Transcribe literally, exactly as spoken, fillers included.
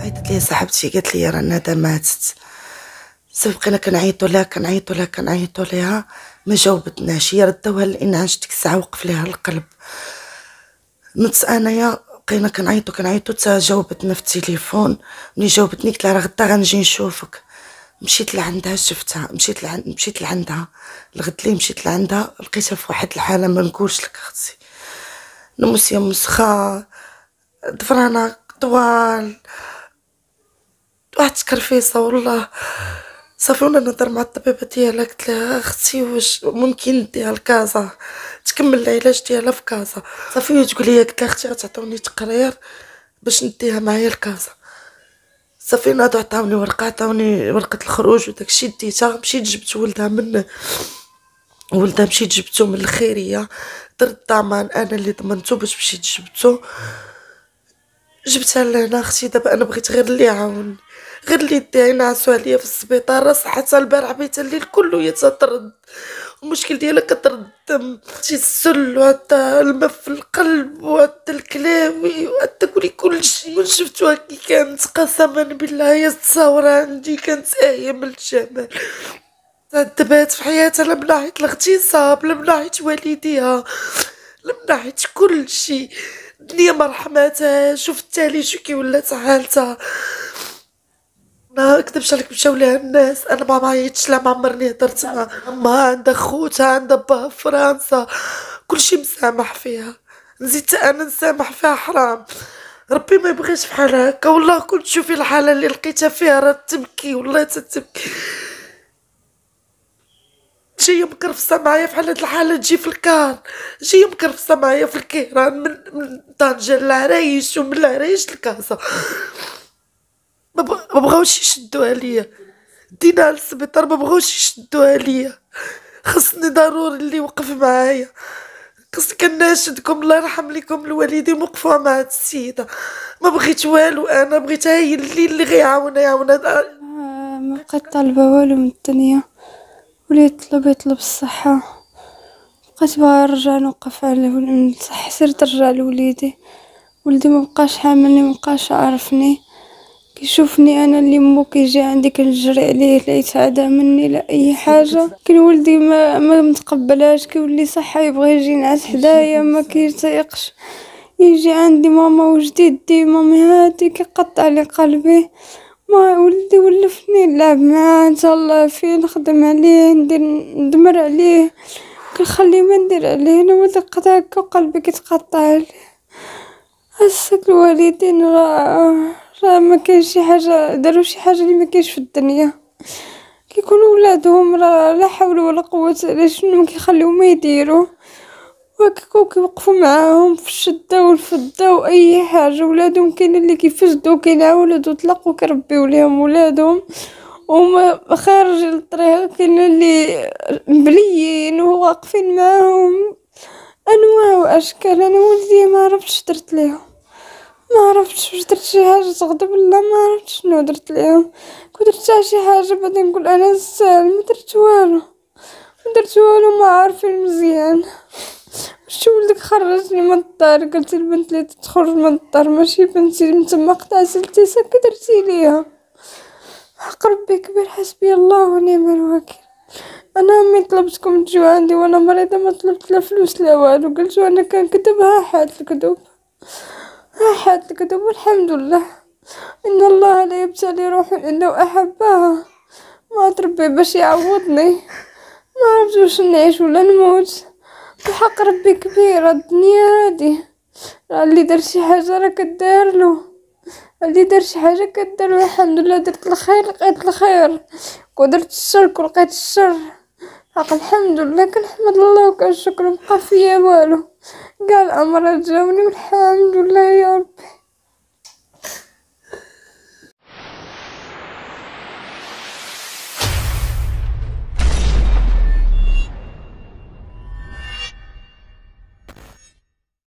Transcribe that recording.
عيطت لي صاحبتي قالت لي راه ندى ماتت. صافي بقينا كنعيطوا لها كنعيطوا لها كنعيطوا لها ما جاوبتناش. هي ردوها للانعاش ديك الساعه وقف ليها القلب. نص انايا بقينا كنعيطوا كنعيطوا حتى جاوبتنا في التليفون. ملي جاوبتني قلت لها راه غدا غنجي نشوفك. مشيت لعندها شفتها مشيت لعند مشيت لعندها الغد لي مشيت لعندها لقيتها في واحد الحاله ما نقولش لك اختي. نموس يا مسخه ضفرانه طوال واحد تكرفيصه والله. صافي وانا نهضر مع الطبيبه ديالها قلت لها اختي واش ممكن نديها لكازا تكمل العلاج ديالها في كازا. صافي تقول لي قلت لها اختي غتعطوني تقرير باش نديها معايا لكازا. صافي ناضو عطاوني ورقه عطاوني ورقه الخروج وداكشي ديتها. مشيت جبت ولدها من ولدها مشيت جبتو من الخيريه درت الضمان انا اللي ضمنتو باش مشيت جبتو جبتها لهنا اختي. دابا انا بغيت غير اللي يعاوني غير اللي يديها ينعسوا عليا في السبيطار. صحتها البارح بيت الليل كله هي تطرد. المشكل ديالها كترد الدم تيسل وحتى الماء في القلب وحتى الكلاوي وحتى كلي كلشي. من شفتوها كي كانت قسما بالله هي التصاور عندي كانت آية من الجمال. تعذبات في حياتها لا من ناحية الاغتصاب لا من ناحية والديها لا من ناحية كلشي. الدنيا ما رحماتها. شوف التالي شو كي ولات حالتها. ما نكذبش عليك مشاو لها الناس انا ما عيطتش لا ما عمرني هضرت معاها. ما عندها خوتها عندها باها في فرنسا كلشي مسامح فيها. نزيد انا نسامح فيها حرام. ربي ما يبغيش بحال هكا والله. كنت تشوفي الحاله اللي لقيتها فيها راه تبكي والله تتبكي. جايه مكرفصه معايا في هاد الحاله تجي في الكار جايه مكرفصه معايا في الكيران من من طنجة للعرايش ومن العرايش لكازا. ما بغاوش يشدوها ليا دينا للسبيطار ما بغاوش يشدوها ليا. خصني ضروري اللي وقف معايا. خصني كناشدكم الله يرحم لكم الوالدين وقفوا مع هاد السيده. ما بغيت والو انا بغيتها هي اللي اللي غيعاونها يعاونها. ما بقيت طالبه والو من الدنيا. وليت يطلب يطلب الصحه. بقيت باغا نرجع نوقف على نصح سيرت نرجع لوليدي. ولدي ما بقاش حاملني ما بقاش عارفني. كيشوفني انا اللي مو كيجي عندي كنجري عليه لا يتعدى مني لا اي حاجه. كان ولدي ما ما متقبلاش كيولي صحه يبغي يجي ينعس حدايا ما كيطيقش يجي عندي. ماما وجديدي مامي هادي كيقطع لي قلبي. ما ولدي ولفني نلعب معاه نتهلا فيه نخدم عليه ندير ندمر عليه كنخليه ما ندير عليه. انا ولدي قطع هكا وقلبي كيتقطع عليه. هساك الوالدين راه راه ما كاينش شي حاجه داروا شي حاجه اللي ما كاينش في الدنيا. كيكونوا ولادهم راه لا حول ولا قوه الا شنو كيخليو ما يديروا وكيكون كيوقفوا معاهم في الشده والفده واي حاجه. ولادهم كاين اللي كيفسدوا كاين ولادو طلقوا كيربيو ليهم ولادهم وما خارج الطريق. كاين اللي مبليين وواقفين معاهم انواع واشكال. انا ولدي ما عرفتش درت ليهم ما عرفتش واش درت شي حاجه تغضب الله ما عرفتش شنو درت ليهم. كنت درت شي حاجه بعدين نقول انا نسال ما درت والو ما درت والو ما عارفين مزيان. شو ولدك خرجني من الدار قلت البنت اللي تخرج من الدار ماشي بنتي من تما قطع سلتي سكي درتي ليها. حق ربي كبير حسبي الله ونعم الوكيل. انا امي طلبتكم تجيو عندي وانا مريضه ما طلبت لا فلوس لا والو. قلت انا كنكذب ها حاد الكذوب ها حاد الكذوب والحمد لله ان الله لا يبتلي روح الا احبها. ما تربي باش يعوضني ما عرفت واش نعيش ولا نموت. بحق ربي كبير الدنيا هادي راه اللي دار شي حاجه راه كدار له. اللي دار شي حاجه كدار له. الحمد لله درت الخير لقيت الخير ودرت الشر ولقيت الشر. حق الحمد لله كنحمد الله وكنشكر مبقى فيا والو. كاع الامراض جاوني والحمد لله يا ربي.